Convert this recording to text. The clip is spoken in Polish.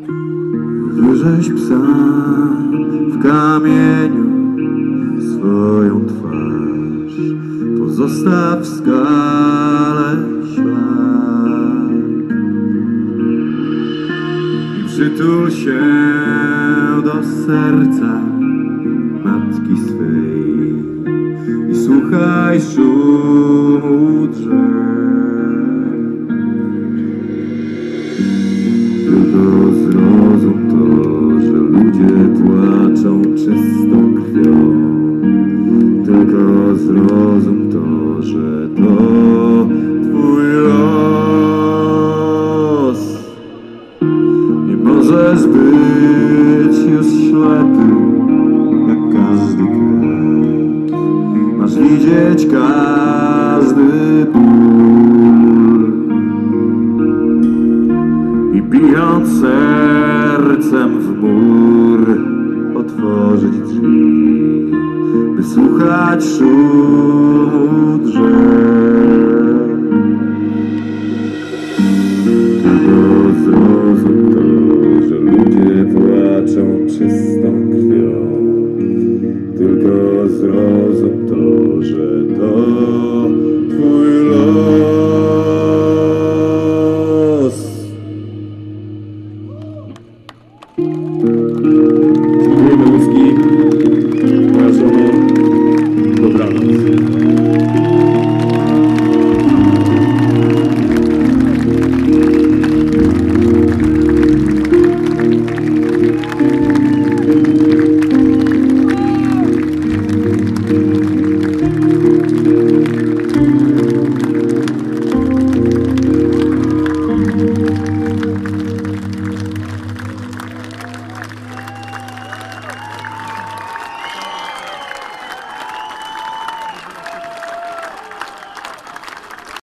Wyrzeźb sam w kamieniu swoją twarz, pozostaw w skale ślad i przytul się do serca matki swej i słuchaj szumu drzew. Tylko zrozum to, że ludzie płaczą czystą krwią. Tylko zrozum to, że to twój los. Nie możesz być już ślepy jak każdy kret. Masz widzieć każdy ból i bijąc sercem w mur otworzyć drzwi, by słuchać szumu drzew.